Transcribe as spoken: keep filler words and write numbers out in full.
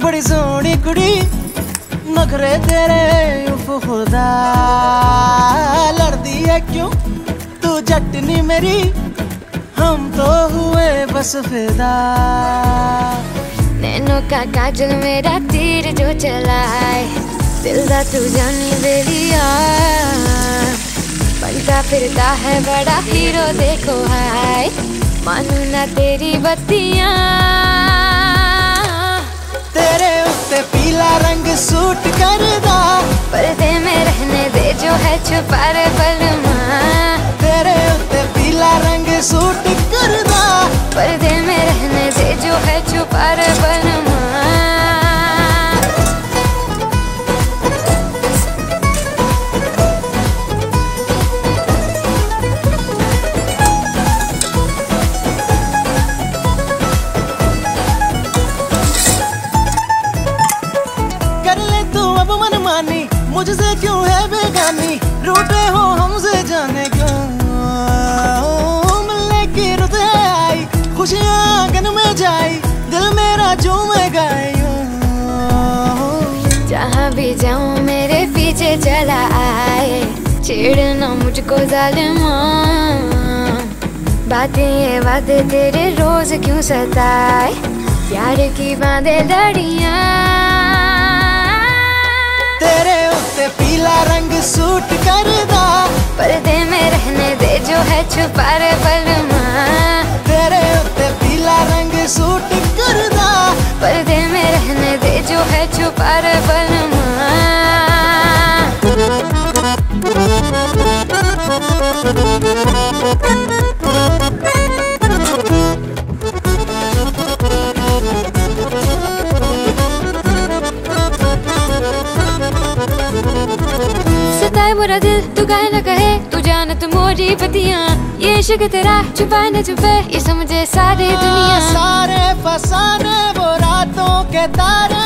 बड़ी सोहनी कुड़ी नखरे तेरे उफ खुदा लड़दी है क्यों तू जटनी मेरी हम तो हुए बस फिदा। नैनों का काजल मेरा तीर जो चलाए दिल दा तू जानी बेलिया बनता फिरता है बड़ा हीरो देखो हाय मानू ना तेरी बत्तियां। तेरे उत्ते पीला रंग सूट करदा पर्दे में रहने दे जो है छुपा रे बलमा। तेरे उत्ते पीला रंग सूट करदा पर्दे में रहने दे जो है छुपा रे बलमा। मुझसे क्यों है बेगानी रूठे हो हमसे जाने क्यों मिलने की रुत आई खुशियाँ आंगन में जाई दिल मेरा झूमे गाए। जहाँ भी जाऊँ मेरे पीछे चला आए छेड़ना मुझको जालिमा बातें ये बातें तेरे रोज क्यों सताए प्यार की बांधे लड़ियाँ। तेरे उत्ते पीला रंग सूट करदा पर्दे में रहने दे जो है छुपा रे बलमा। तेरे उत्ते पीला रंग सूट करदा पर्दे में रहने दे जो है छुपा रे बलमा। सताए बुरा दिल तू काहे ना कहे तू जानत मोरी बतियां ये इश्क तेरा छुपाए न छुपे ये समझे सारी दुनिया। सारे फसाने वो रातों के तारे